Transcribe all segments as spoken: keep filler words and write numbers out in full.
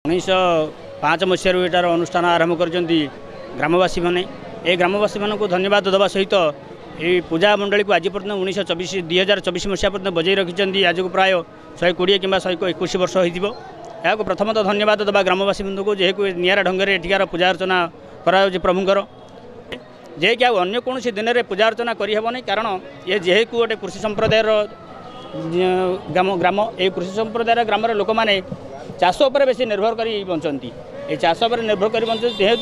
उन्नीस पाँच मसीह एटार अनुष्ठान आरंभ कर ग्रामवासी मैंने ये ग्रामवासी मानक धन्यवाद देवा सहित ये पूजा मंडली को आज पर्यटन उन्नीस चौबीस दुई हजार चौबीस मसीहा पर्यटन बजाई रखिंट आज को प्राय शहे कोड़े कि शहे एकुश वर्ष हो प्रथमतः धन्यवाद देवा ग्रामवासी बंधु को जेहेतु निरा ढंग से एठिकार पूजा अर्चना कर प्रभुंर जे कि अन्य कौन दिन में पूजा अर्चना करहबनी कारण ये जेहेतु गोटे कृषि संप्रदायर ग्राम ग्राम ये कृषि संप्रदायर ग्राम लोक मैंने चाष उपर बेसी निर्भर कर बंचती ये चाष उपर निर्भर कर बंच जेहेतु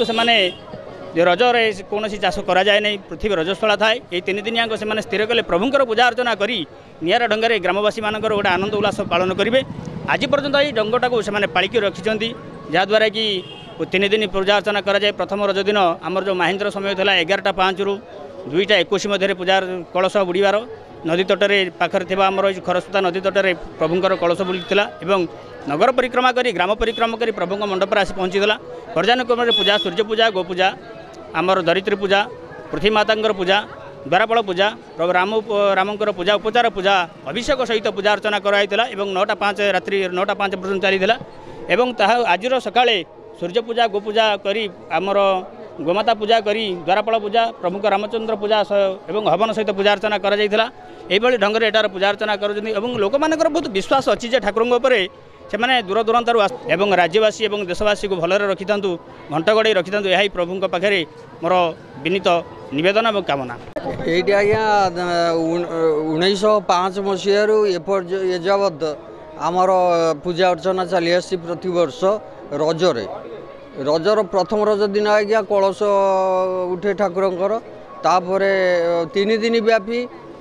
से रजर कौन चाष कराए नहीं पृथ्वी रजस्वला थाए ये तीन दिन याक से स्थिर कले प्रभुंर पूजा अर्चना करी निरा ढंग से ग्रामवासी मान गोटे आनंद उल्लास पालन करेंगे आज पर्यंत ये ढंगटा को से पालिकी रखिंट जहाद्वारा कि तीन दिन पूजा अर्चना कराए प्रथम रज दिन आमर जो महेन्द्र समय था एगारटा पाँच रु दुईटा एकुश मध्य पूजा कलश बुड़ार नदी तटरे पाखर आमर खरस्ता नदी तटरे प्रभुंर कलश बुलूला नगर परिक्रमा करी ग्राम परिक्रमा करी प्रभु मंडप आसी पहुँचीला पर्यानुक्रम पूजा सूर्य पूजा गो पूजा आमर धरित्री पूजा पृथ्वी माता पूजा द्वारापाल पूजा प्रभु राम रामकर पूजा उपचार पूजा अभिषेक सहित पूजा अर्चना कराइला नौटा पाँच रात्रि नौटा पाँच पर्यटन चलीला आज सकाळे सूर्य पूजा गो पूजा करी आमर गोमाता पूजा करी द्वारापाल पूजा प्रभु रामचंद्र पूजा एवं हवन सहित पूजा अर्चना करा ढंग से एटार पूजा अर्चना कर लोक मान बहुत विश्वास अच्छी ठाकुर से मैंने दूर दूरांतर एवं राज्यवासी एवं देशवासी को भलरे रखि था घंट गड़े रखि था यही प्रभु पाखे मोर विनीत नवेदन और कामना ये आज्ञा उन्नीस पाँच मसीह एजावत आमर पूजा अर्चना चली आसी प्रति वर्ष रजरे रजर प्रथम रज दिन आज्ञा कलश उठे ठाकुरंकर तापर तीन दिन व्यापी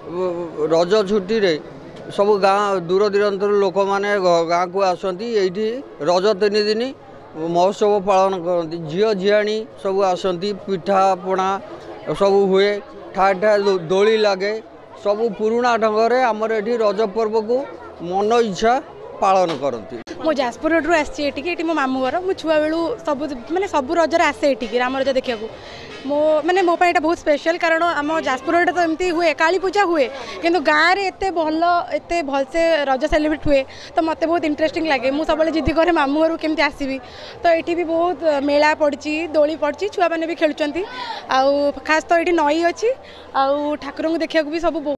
रज छुट्टी रे सब गाँ दूर दूरांतर लोक मैंने गाँ को आसती ये रज तीन दिन महोत्सव पालन करती झील झीआणी सब आसती पिठा पणा सब हुए ठा ठा दोली लगे सब पुराणा ढंग से आमर ये रज पर्व को मन इच्छा पालन करती। मो जाजपुर रोड आसी मो मामू घर मो छुआ बेलू सब माने सब रजर आसे ये राम रजा देखा मो माने मो पाई बहुत स्पेशल कारण आम जाजपुर रोड तो एमती हुए काली पूजा हुए किंतु गाँव में एत भल एत भलसे रज सेलिब्रेट हुए तो मत बहुत इंटरेस्टिंग लगे मुझे सब जिद करे मामू घर केमती आसबि तो ये भी बहुत मेला पड़ी दोली पड़ी छुआ मैंने भी खेलुंट आउ खास तो ये नई अच्छी आउ ठाकुर देखा भी सब